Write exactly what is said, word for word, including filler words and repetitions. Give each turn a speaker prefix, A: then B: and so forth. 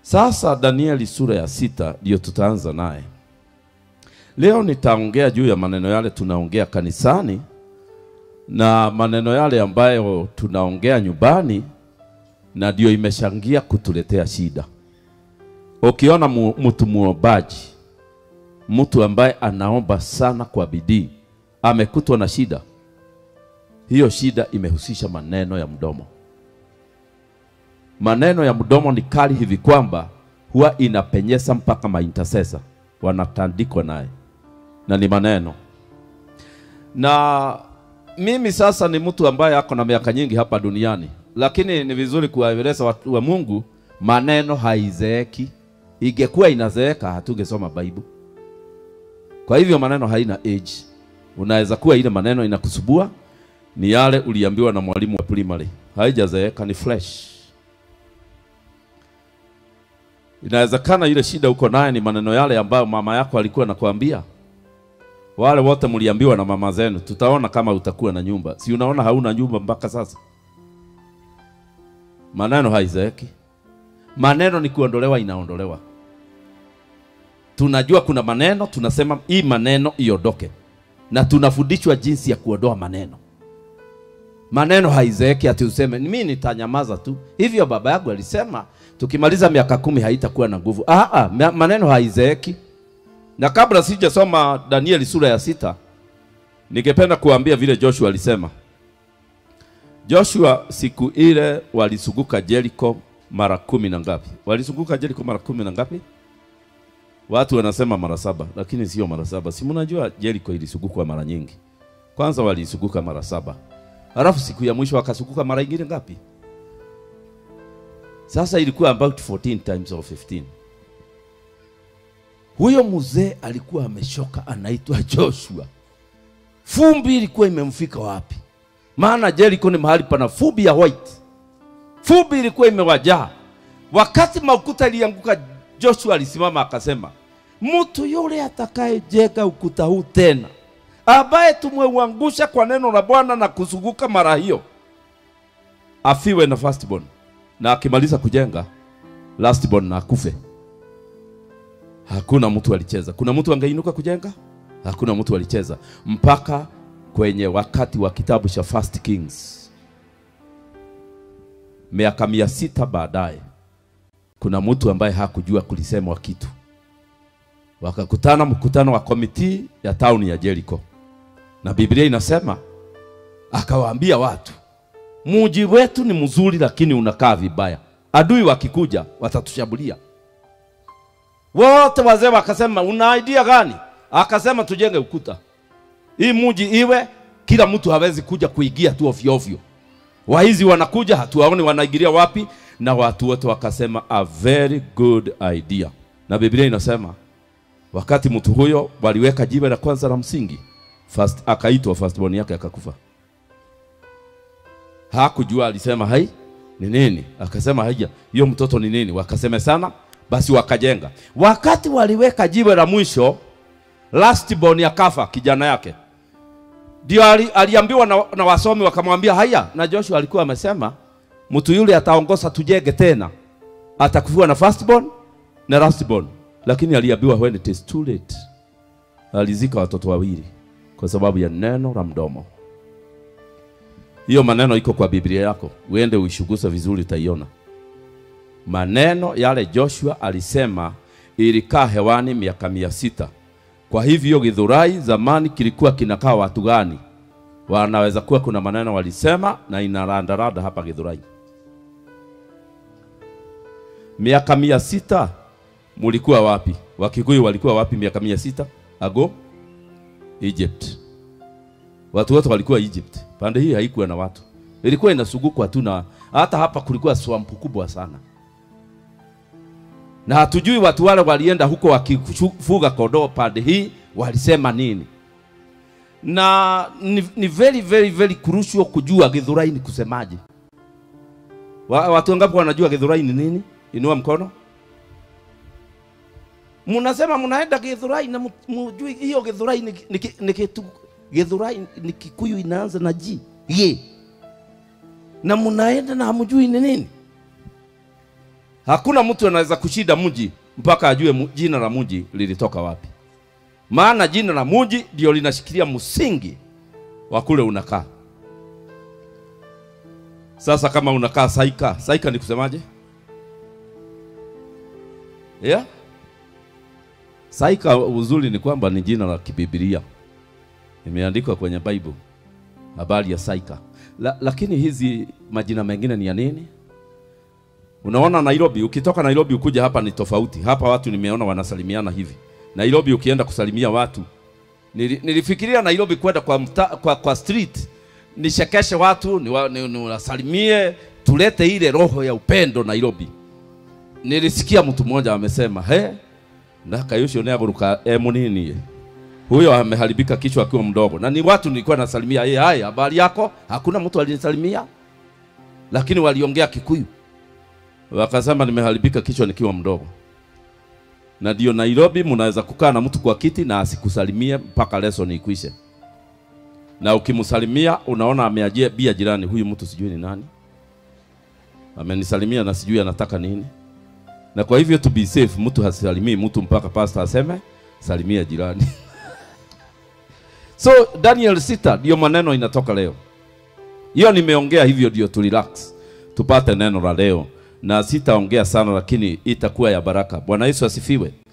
A: Sasa Danieli sura ya sita ndio tutaanza naye. Leo nitaongea juu ya maneno yale tunaongea kanisani na maneno yale ambayo tunaongea nyumbani, na ndio imeshangia kutuletea shida. Ukiona mtu muombaji, mtu ambaye anaomba sana kwa bidii, amekutwa na shida, hiyo shida imehusisha maneno ya mdomo. Maneno ya mdomo ni kali hivi kwamba huwa inapenyesa mpaka ma-intercessor wanatandikwa naye, na ni maneno. Na mimi sasa ni mtu ambaye ako na miaka nyingi hapa duniani, lakini ni vizuri kuwaeleza watu wa Mungu, maneno haizeeki. Ingekuwa inazeeka hatungesoma Bible. Kwa hivyo maneno haina age. Unaweza kuwa ile maneno inakusubua ni yale uliambiwa na mwalimu wa primary, haijazeeka, ni fresh. Inawezekana ile shida uko naye ni maneno yale ambayo mama yako alikuwa anakuambia. Wale wote mliambiwa na mama zenu, tutaona kama utakuwa na nyumba. Si unaona hauna nyumba mpaka sasa? Maneno haizeeki. Maneno ni kuondolewa, inaondolewa. Tunajua kuna maneno, tunasema hii maneno iondoke. Na tunafundishwa jinsi ya kuondoa maneno. Maneno haizeeki ati useme mimi nitanyamaza tu. Hivyo baba yangu alisema tukimaliza miaka kumi haitakuwa na nguvu. Ah ah, maneno haizeeki. Na kabla sijasoma Danieli sura ya sita, ningependa kuambia vile Joshua alisema. Joshua siku ile walisuguka Jericho mara kumi na ngapi? Walisuguka Jericho mara kumi na ngapi? Watu wanasema mara saba, lakini sio mara saba. Si mnajua Jericho ilisugukwa mara nyingi. Kwanza walisuguka mara saba. Halafu siku ya mwisho wakasuguka mara nyingine ngapi? Sasa ilikuwa about fourteen times or fifteen. Huyo mzee alikuwa ameshoka, anaitwa Joshua. Fumbi ilikuwa imemfika wapi? Maana Jericho ni mahali pana fumbi ya white. Fumbi ilikuwa imewajaa. Wakati makuta ilianguka, Joshua alisimama akasema, mtu yule atakayejenga ukuta huu tena, ambaye tumeuangusha kwa neno la Bwana na kusuguka mara hiyo, afiwe na firstborn, na akimaliza kujenga lastborn na akufe. Hakuna mtu alicheza. Kuna mtu angeinuka kujenga? Hakuna mtu alicheza. Mpaka kwenye wakati wa kitabu cha First Kings, miaka mia sita baadaye, kuna mtu ambaye hakujua kulisema kitu. Wakakutana mkutano wa komiti ya town ya Jericho. Na Biblia inasema akawaambia watu, mji wetu ni mzuri lakini unakaa vibaya. Adui wakikuja watatushambulia. Wote wazee wakasema, una idea gani? Akasema tujenge ukuta. Hii mji iwe kila mtu hawezi kuja kuingia tu ovyo ovyo. Waizi wanakuja hatuwaoni wanaingilia wapi, na watu wote wakasema a very good idea. Na Biblia inasema wakati mtu huyo waliweka jiwe la kwanza la msingi, first akaitwa firstborn yake akakufa. Hakujua, alisema hai ni nini? Akasema haija, hiyo mtoto ni nini? Wakasema sana, basi wakajenga. Wakati waliweka jiwe la mwisho, lastborn akafa, kijana yake. Ndio aliambiwa na, na wasomi wakamwambia haya, na Joshua alikuwa amesema mtu yule ataongoza tujenge tena, atakufiwa na firstborn na lastborn. Lakini aliambiwa when it is too late. Alizika watoto wawili kwa sababu ya neno la mdomo. Hiyo maneno iko kwa Biblia yako, uende uishuguse vizuri utaiona. Maneno yale Joshua alisema ilikaa hewani miaka mia sita. Kwa hivyo Githurai zamani kilikuwa kinakaa watu gani? Wanaweza kuwa kuna maneno walisema na inarandarada hapa Githurai. Miaka mia sita mulikuwa wapi? Wakikuyu walikuwa wapi miaka mia sita ago? Egypt. Watu wote walikuwa Egypt. Pande hii haikuwa na watu. Ilikuwa inasugukwa tu, na hata hapa kulikuwa swamp kubwa sana. Na hatujui watu wale walienda huko wakifuga kondoo pande hii walisema nini. Na ni, ni very very very crucial kujua Githurai ni kusemaje. Watu wangapi wanajua Githurai ni nini? Inua mkono. Munasema munaenda Githurai na mjui hiyo Githurai ni ni, ni kitu. Githurai ni Kikuyu inaanza na G. Ye. Na munaenda na hamjui ni nini? Hakuna mtu anaweza kushida mji mpaka ajue jina la mji lilitoka wapi. Maana jina la mji ndio linashikilia msingi wa kule unakaa. Sasa kama unakaa Saika, Saika ni kusemaje? Yeah? Saika uzuri ni kwamba ni jina la kibiblia. Imeandikwa kwenye Bible. Habari ya Saika. La, lakini hizi majina mengine ni ya nini? Unaona Nairobi, ukitoka Nairobi ukuja hapa ni tofauti. Hapa watu nimeona wanasalimiana hivi. Nairobi ukienda kusalimia watu, nilifikiria Nairobi kwenda kwa, kwa kwa street nishekeshe watu, niwasalimie, ni, ni tulete ile roho ya upendo Nairobi. Nilisikia mtu mmoja amesema, "He, ndaka yosho ne aburuka emu nini?" Huyo ameharibika kichwa akiwa mdogo. Na ni watu nilikuwa nasalimia, "Eh, hai, habari yako?" Hakuna mtu alinisalimia. Lakini waliongea Kikuyu. Wakasema nimeharibika kichwa nikiwa mdogo. Na ndio Nairobi mnaweza kukaa na mtu kwa kiti na asikusalimie mpaka lesson ikwishe. Na ukimsalimia unaona ameajia bia jirani, huyu mtu sijui ni nani. Amenisalimia na sijui anataka nini. Na kwa hivyo to be safe mtu hasisalimii mtu mpaka pastor aseme salimia jirani. So Daniel sita ndio maneno inatoka leo. Hiyo nimeongea hivyo ndio tu relax. Tupate neno la leo. Na sitaongea sana lakini itakuwa ya baraka. Bwana Yesu asifiwe.